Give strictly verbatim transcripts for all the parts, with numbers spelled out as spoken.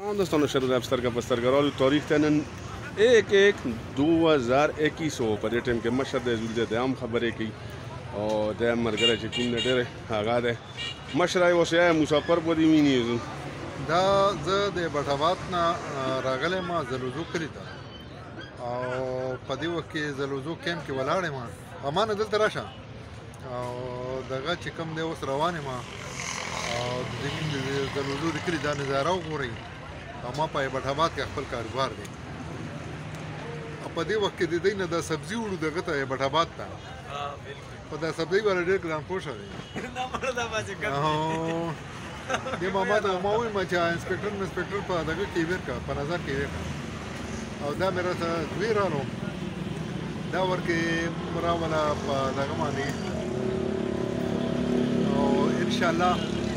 تمام دوستانو شروع د سترګه په سترګرالو تاریخ ته نن یک یک دو هزار اکیس و په دې ټایم کې مشر د زولده د عام خبرې کوي او د مرګره چې کوم نه ډېر هغه ده مشر یې اوسه مسافر بودی ویني دا زه د بټابات نه راغلی ما زلوزو کلي ته او په دې وخت کې زلوزو کیمپ کې ولاړ یم امانه دلته راشه او دغه چې کوم دی اوس روان یم او د زلوزو د کلي دا نظاره وګورئ او ما په بټابات کې خپل کاروبار دی په دې وخت کې د دوی نه د سبزي وړو دغه ته بټابات ته په دا سبزي باندې ډېر ګران پوښه دی د ماما ته ما ووایم چې انسپکټر انسپکټر په دغه کې ویر کا په نظر کې ویر کا او دا مې راته دوی رالو دا ورکې راوله په دغه باندې او انشاءالله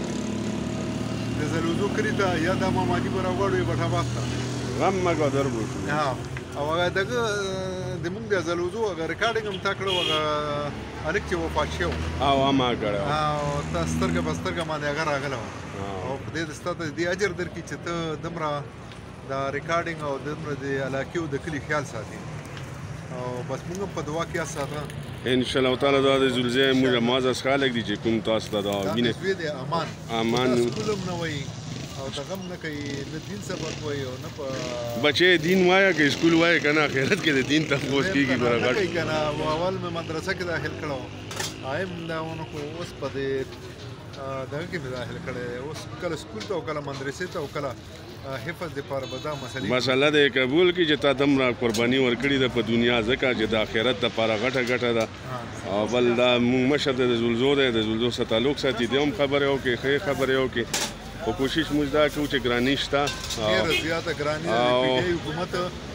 د زلوزو کلي ته یا دا مامادي به راوړو بټابات ته غم مه ګودر بو او هغه دغه د موږ د زلوزو هغه ریکارډینګ هم تا کړو هغه هلک چې وفات شوی و او هما کړی او تا سترګه په سترګه باندې هغه راغلی و او په دې ستا ته دې اجر درکړي چې ته دومره د ریکارډینګ او دومره د علاقې او د کلي خیال ساتي او بس موږ هم په دعا کې یاد ساته انشاءالله تعالی دا د زلزلې موږ معزز خلک دي چې کوم تاسو ته دا وینې دا د امان امان سکول هم نه وایي او دغه هم نه کوي نه دین سبق وایي او نه په بچې دین وایه که اسکول وایه که نه آخرت کې د دین تفوس کېږي نه کوي که نه اول مې مدرسه کې داخل کړی و آیم دا ونه خو اوس په دې دغه کې مې داخل کړی اوس کله سکول ته او کله مدرسې ته او کله حفظ دپاره به دا مسلې مسله د قبول کړي چې تا دومره قرباني ورکړې ده په دنیا ځکه چې د آخرت دپاره غټه غټه ده او بل دا موږ مشر دی د زلزو دی د زلزو سره تعلق ساتي دی هم خبرې وکړي ښې خبرې وکړي خو کوشش موږ دا کوو چې ګراني شته ډېره زیاته ګراني ده د پي ډي آی حکومت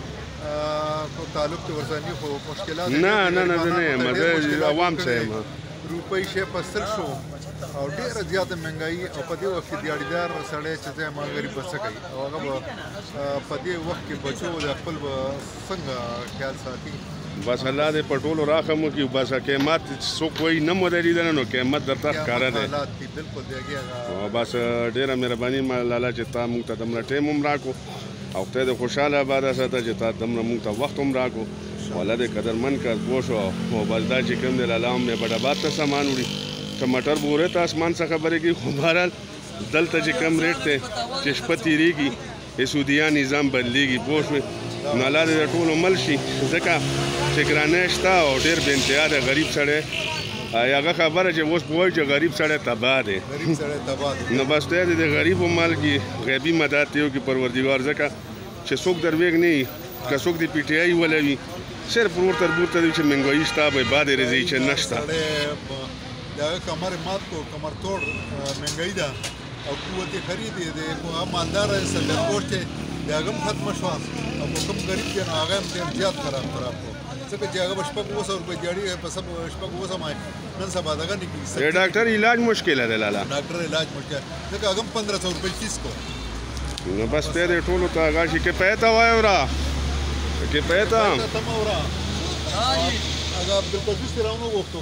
تعلق ته ورساني خو مشکلات نه نه نه زه نه یم زه عوام څه یم روپۍ شی په سل شو او ډېره زیاته مهنګایي او په دې وخت کې دیاړیدار سړی چې دی ما غریب به څه کوي او هغه به په دې وخت کې بچو د خپل به څنګه خیال ساتي بس الله دې په ټولو راښه مو کړي بس قیمت څوک وایي نه مو درېدلی نو قیمت درته ښکاره دی او بس ډېره مهرباني لاله چې تا موږ ته دومره ټایم هم راکړو او خدای دې خوشحاله اباده ساته چې تا دومره موږ ته وخت هم راکړو والله دې قدرمن کړ پوه شو او بس دا چې کوم دی لاله هم مې بډاباد ته سامان وړي ټماټر بورې ته اسمان څه خبرې کوي خو بهرحال دلته چې کم ریټ دی چې شپه تېرېږي د سعودیا نظام بدلېږي پوه شوې نو الله دې د ټولو مل شي ځکه چې ګرانۍ شته او ډېر بې انتها دی غریب سړی هغه خبره چې اوس پوهوي چې غریب سړی تباه دی نو بس دی د غریبو مال کې غیبي مدد دی وکړي پروردګار ځکه چې څوک درویږ نه وي که څوک د پي ټي آی ولوي صرف ورور تر بور ته دی چې مهنګایي شته به باد رضي چې نه شته د هغه کمر مات کو کمر توړ مهنګایي ده او قوت خرید دی د هغه مالدار سرګرګوش دی د هغه هم ختمه شوه او کوم غریب دی نو هغه هم ډېر زیات خراب خراب کړو ځکه چې هغه به شپږ اووه سوه روپۍ دیاړي په سب شپږ اووه سوه نن سبا دغه نه کېږي د ډاکټر علاج مشکله دی لاله ډاکټر علاج مشکل ځکه هغه هم پندره سوه روپۍ فیس کو نو بس دی دې ټولو ته هغه شي کفایته وایه ورا کفایته تمه ورا هغه عبدالقدوس دې راونه وغوښتو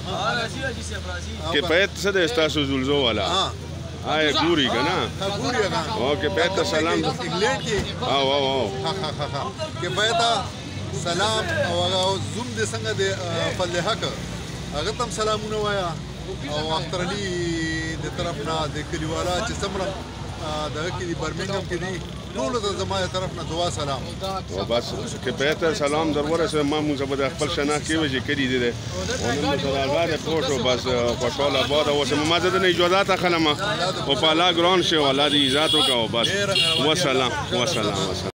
کفایت څه دی ستاسو زلزو والا آیا ګوري که نه ګوري هغه او کفایت ته سلام انګلینډ کې او او او کفایت سلام او هغه زوم دې څنګه دی فضل حق هغه ته هم سلامونه وایه او اختر علي د طرف نه د کلیوالا چې څومره دغه کې دي برمنګم کې دي ټولو ته زما د طرف نه دعا سلام او بس کفایت ته سلام در ورسوي ما موږ به د خپل شناخت کې وي چې کلي دي دی او نن مو سره هغه دی پوه شو بس خوشحاله آباده اوسم ما زه دنه اجازات اخلم او په الله ګران شي او الله دې عزت وکړه او بس وسلام وسلام وسلام